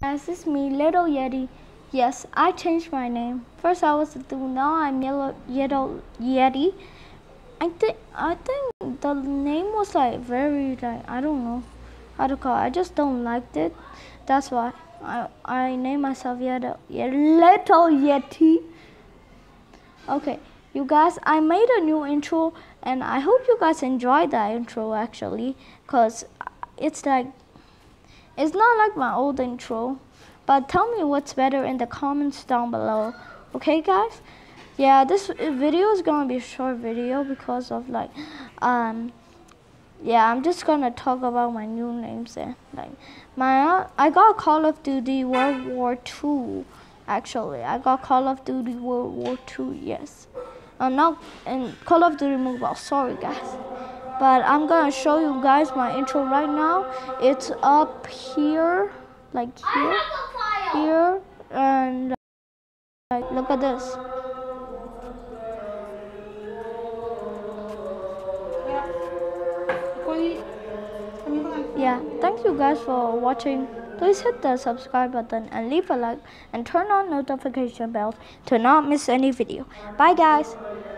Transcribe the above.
Guys, it's me, Little Yeti. Yes, I changed my name. First I was a dude, now I'm Yellow Yeti. I think the name was like very I don't know how to call it. I just don't like it. That's why I named myself Little Yeti. Okay, you guys, I made a new intro and I hope you guys enjoyed that intro actually, cause it's not like my old intro, but tell me what's better in the comments down below. Okay guys? Yeah, this video is gonna be a short video because of yeah, I'm just gonna talk about my new names and I got Call of Duty World War II. Actually, I got Call of Duty World War II. Yes, not in Call of Duty Mobile. Sorry guys. But I'm gonna show you guys my intro right now. It's up here, like here, and look at this. Yeah, thank you guys for watching. Please hit the subscribe button and leave a like and turn on notification bells to not miss any video. Bye guys.